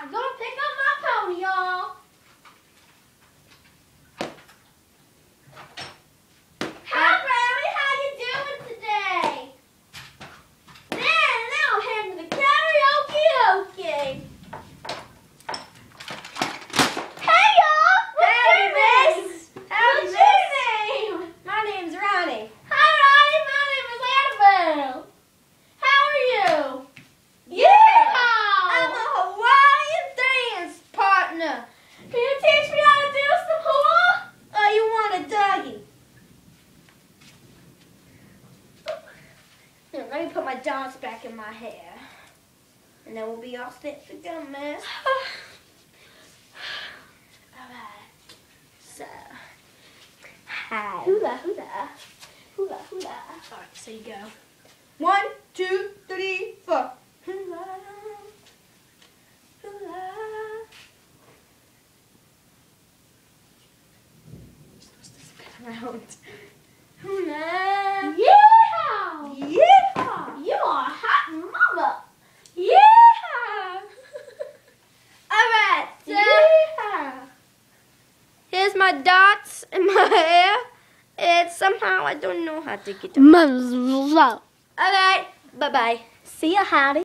I'm gonna pick up my pony, y'all. Hi, Grammy. How you doing today? Now I'm heading to the karaoke. Hey, y'all. What's your name? What's your name? My name's Ronnie. Hi, Ronnie. My name is Annabelle. How are you? Yeah! Yeehaw! I'm a Hawaiian dance partner. Can you teach me how to do some hula? Oh, you want a doggy? Here, let me put my dots back in my hair. And then we'll be all set to go, miss. Alright. So. Hi. Hula, hula. Hula, hula. Alright, so you go. 1, 2, 3, 4. Hula. Hula. You're supposed to spin around. Hula. Yeehaw! Yeah. You are a hot mama. Yeah. Alright, so Yeah. here's my dots in my hair. And somehow I don't know how to get them. Alright, Alright, bye-bye. see ya, howdy.